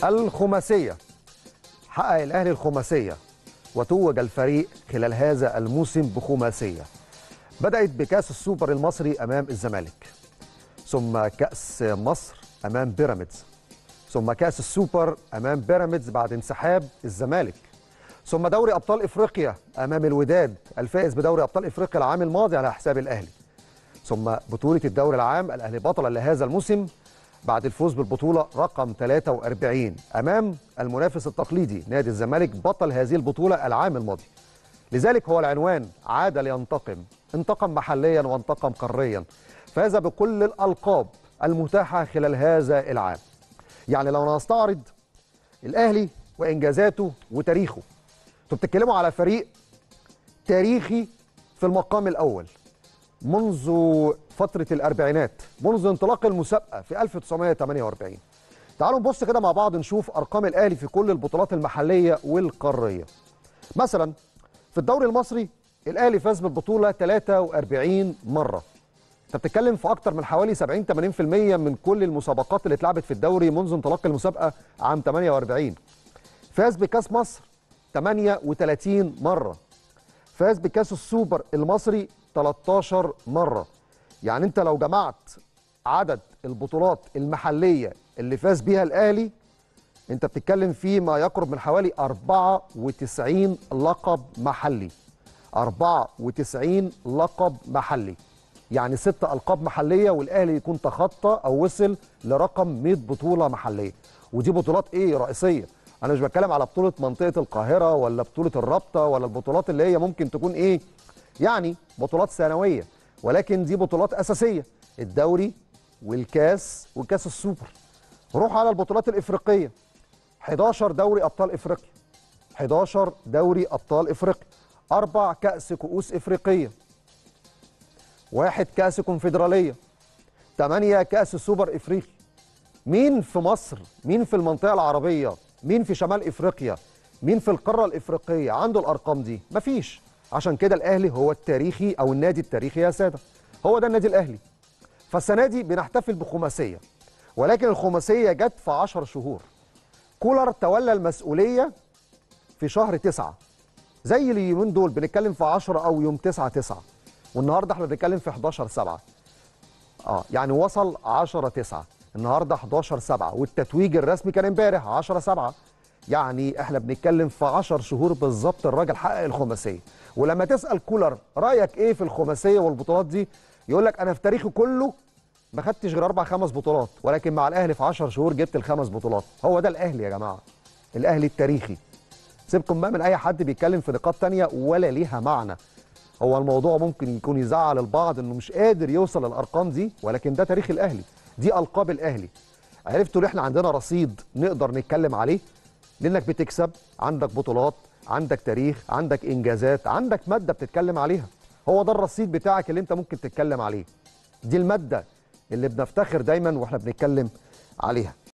الخماسية. حقق الأهلي الخماسية وتوج الفريق خلال هذا الموسم بخماسية. بدأت بكأس السوبر المصري أمام الزمالك، ثم كأس مصر أمام بيراميدز، ثم كأس السوبر أمام بيراميدز بعد انسحاب الزمالك، ثم دوري أبطال إفريقيا أمام الوداد الفائز بدوري أبطال إفريقيا العام الماضي على حساب الأهلي، ثم بطولة الدوري العام الأهلي بطلا لهذا الموسم بعد الفوز بالبطولة رقم 43 أمام المنافس التقليدي نادي الزمالك بطل هذه البطولة العام الماضي. لذلك هو العنوان عاد لينتقم، انتقم محليا وانتقم قاريا، فاز بكل الألقاب المتاحة خلال هذا العام. يعني لو نستعرض الأهلي وإنجازاته وتاريخه، انتوا بتتكلموا على فريق تاريخي في المقام الأول منذ فترة الأربعينات، منذ انطلاق المسابقة في 1948. تعالوا نبص كده مع بعض نشوف أرقام الأهلي في كل البطولات المحلية والقارية. مثلا في الدوري المصري الأهلي فاز بالبطولة 43 مرة. انت بتتكلم في أكتر من حوالي 70-80% من كل المسابقات اللي اتلعبت في الدوري منذ انطلاق المسابقة عام 48. فاز بكأس مصر 38 مرة. فاز بكأس السوبر المصري 13 مرة. يعني انت لو جمعت عدد البطولات المحلية اللي فاز بيها الأهلي انت بتتكلم في ما يقرب من حوالي 94 لقب محلي. 94 لقب محلي، يعني 6 ألقاب محلية، والأهلي يكون تخطى أو وصل لرقم 100 بطولة محلية. ودي بطولات ايه رئيسية، انا مش بتكلم على بطولة منطقة القاهرة ولا بطولة الرابطة ولا البطولات اللي هي ممكن تكون ايه يعني بطولات ثانوية، ولكن دي بطولات أساسية، الدوري والكاس وكاس السوبر. روح على البطولات الإفريقية، 11 دوري أبطال إفريقيا، 11 دوري أبطال إفريقيا، 4 كأس كؤوس إفريقية، 1 كأس كونفدرالية، 8 كأس سوبر إفريقي. مين في مصر، مين في المنطقة العربية، مين في شمال إفريقيا، مين في القارة الإفريقية عنده الأرقام دي؟ مفيش. عشان كده الأهلي هو التاريخي أو النادي التاريخي يا سادة، هو ده النادي الأهلي. فالسنة دي بنحتفل بخماسية، ولكن الخماسية جت في 10 شهور. كولر تولى المسؤولية في شهر 9، زي اليومين دول بنتكلم في 10 أو يوم 9/9، والنهاردة احنا بنتكلم في 11/7. يعني وصل 10/9، النهاردة 11/7، والتتويج الرسمي كان امبارح 10/7. يعني احنا بنتكلم في 10 شهور بالظبط الراجل حقق الخماسية. ولما تسأل كولر رأيك ايه في الخماسية والبطولات دي، يقول لك انا في تاريخي كله ما خدتش غير 4-5 بطولات، ولكن مع الاهلي في 10 شهور جبت ال5 بطولات. هو ده الاهلي يا جماعة، الاهلي التاريخي. سيبكم بقى من اي حد بيتكلم في نقاط تانية ولا ليها معنى. هو الموضوع ممكن يكون يزعل البعض انه مش قادر يوصل للارقام دي، ولكن ده تاريخ الاهلي، دي القاب الاهلي. عرفتوا ان احنا عندنا رصيد نقدر نتكلم عليه، لانك بتكسب، عندك بطولات، عندك تاريخ، عندك انجازات، عندك ماده بتتكلم عليها. هو ده الرصيد بتاعك اللي انت ممكن تتكلم عليه، دي الماده اللي بنفتخر دايما واحنا بنتكلم عليها.